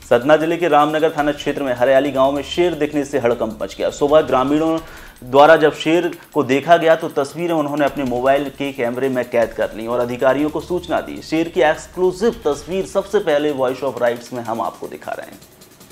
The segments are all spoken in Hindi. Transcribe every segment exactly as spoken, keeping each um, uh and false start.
सतना जिले के रामनगर थाना क्षेत्र में हरियाली गांव में शेर दिखने से हड़कंप मच गया। सुबह ग्रामीणों द्वारा जब शेर को देखा गया तो तस्वीरें उन्होंने अपने मोबाइल के कैमरे में कैद कर ली और अधिकारियों को सूचना दी। शेर की एक्सक्लूसिव तस्वीर सबसे पहले वॉइस ऑफ राइट्स में हम आपको दिखा रहे हैं।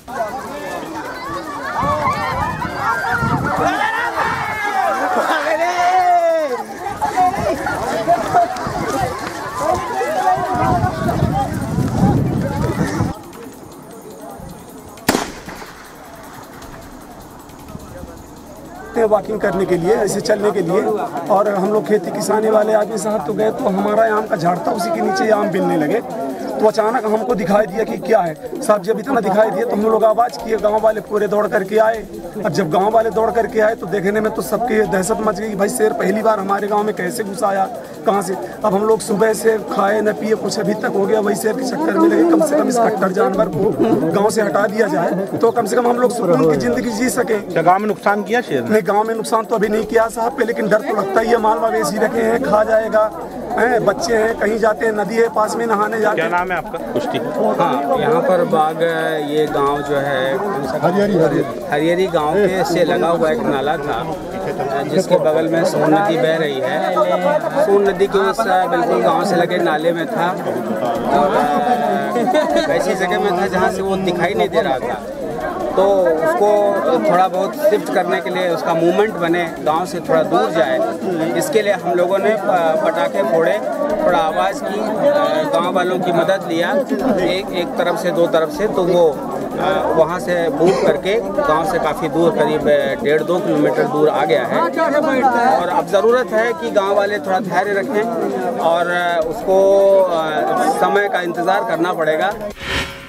वॉकिंग करने के लिए, ऐसे चलने के लिए, और हम लोग खेती किसानी वाले आदमी साहब तो गए तो हमारा आम का झाड़ था, उसी के नीचे आम बिनने लगे तो अचानक हमको दिखाई दिया कि क्या है। साहब जब इतना दिखाई दिया तो हम लोग आवाज़ किए, गांव वाले पूरे दौड़ करके आए। अब जब गांव वाले दौड़ करके आए तो देखने में तो सबके दहशत मच गई, भाई शेर पहली बार हमारे गांव में कैसे घुस आया, कहाँ से। अब हम लोग सुबह से खाए न पिए, कुछ अभी तक हो गया, वही शेर के चक्कर में लगे। कम से कम इस कट्टर जानवर को गाँव से हटा दिया जाए तो कम से कम हम लोग सुकून की जिंदगी जी सके। गाँव में नुकसान किया शेर? नहीं, गाँव में नुकसान तो अभी नहीं किया साहब पे, लेकिन डर तो लगता ही है। माल मवेशी रखे हैं, खा जाएगा, हैं, बच्चे हैं, कहीं जाते हैं, नदी है पास में नहाने जाते हैं। क्या नाम है आपका? पुष्टि। हाँ, यहाँ पर बाग, ये गांव जो है हरियरी हरियरी गांव के से लगा हुआ एक नाला था जिसके बगल में सोन नदी बह रही है। सोन नदी के उस बिल्कुल गांव से लगे नाले में था और ऐसी जगह में था जहाँ से वो दिखाई नहीं दे रहा था, तो उसको थोड़ा बहुत शिफ्ट करने के लिए, उसका मूवमेंट बने, गांव से थोड़ा दूर जाए, इसके लिए हम लोगों ने पटाखे फोड़े, थोड़ा आवाज़ की, गांव वालों की मदद लिया, एक एक तरफ से दो तरफ से, तो वो वहाँ से मूव करके गांव से काफ़ी दूर, करीब डेढ़ दो किलोमीटर दूर आ गया है। और अब ज़रूरत है कि गांव वाले थोड़ा धैर्य रखें और उसको समय का इंतज़ार करना पड़ेगा।